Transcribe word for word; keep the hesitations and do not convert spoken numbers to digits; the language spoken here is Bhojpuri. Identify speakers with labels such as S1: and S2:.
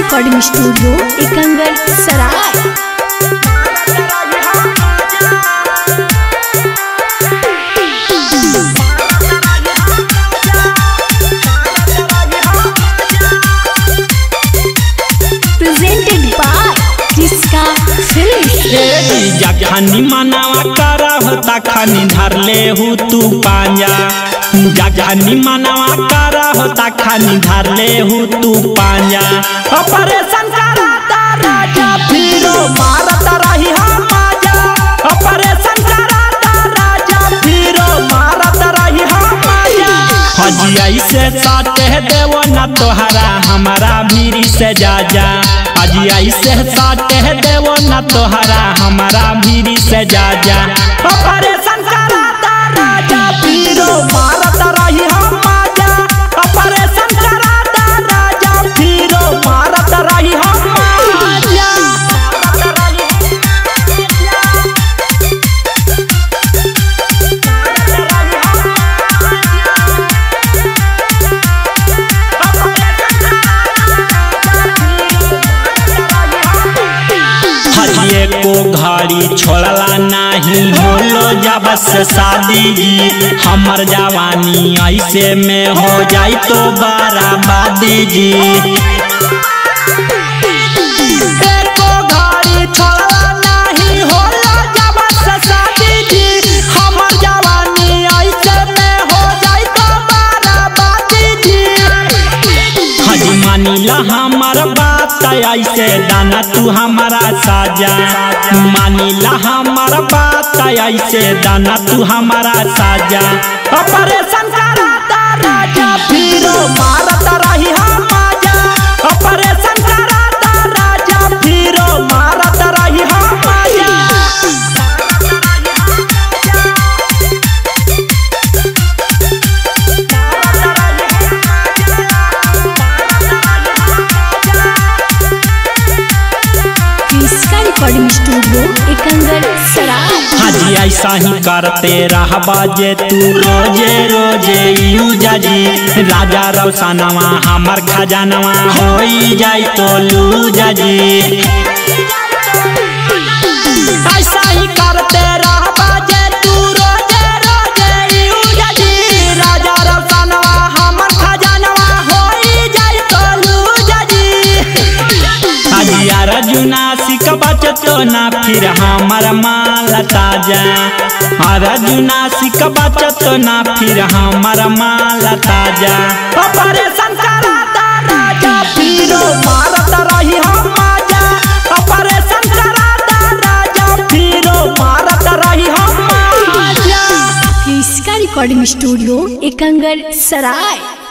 S1: रिकॉर्डिंग स्टूडियो एकंगर सराय। प्रेजेंटेड बाय किसका फिल्म।
S2: जखनी मनावा करा होता खानी धर ले हूँ तू पांजा। जखनी मनावा करा होता खानी धर ले हूँ तू पांजा। ऑपरेशन कराता राजा फिरो मारता रही हम माजा। ऑपरेशन कराता राजा फिरो मारता रही हम माजा। हजी ऐसे साटे देवो न तोहरा हमारा भीरी से जा जा। हजी ऐसे साटे देवो न तोहरा हमारा भीरी से जा जा। ऑपरेशन कराता राजा फिरो मारता रही हम माजा। ऑपरेशन कराता राजा फिरो मारता रही हम माजा। हजिए को घड़ी छोड़ला नहीं होलो जब से शादी जी। हमर जवानी ऐसे में हो जाई तो बराबादी जी। एको घड़ी छोड़ला नहीं होलो जब से शादी जी। हमर जवानी ऐसे में हो जाई तो बराबादी जी। हजी मानिला हमर बात ऐसे दाना तू हमारा साजा। मानिला हमारा बात ऐसे दाना तू हमारा साजा। ऑपरेशन कराता राजा फिरो मारता रही हम माजा। ऑपरेशन कराता राजा फिरो मारता रही हम माजा।
S1: रिकॉर्डिंग स्टूडियो एकंगर सराय।
S2: हाजी ऐसा ही करते रह बाजे तू रोजे रोजे यूजा जी। राजा रौसानवा हमर खजानवा होई जाई तो लूजा जी। ऐसा ही करते रह बाजे तू रोजे रोजे यूजा जी। राजा रौसानवा हमर खजानवा होई जाई तो लूजा जी। हाजी अर्जुना सिक बचतो ना फिर हमार माल ताजा। अर्जुना सिक बचतो ना फिर हमार माल ताजा। ऑपरेशन कराता राजा फिरो मारता रही हम माजा। ऑपरेशन कराता राजा फिरो मारता रही हम माजा।
S1: किसका रिकॉर्डिंग स्टूडियो एकंगर सराय।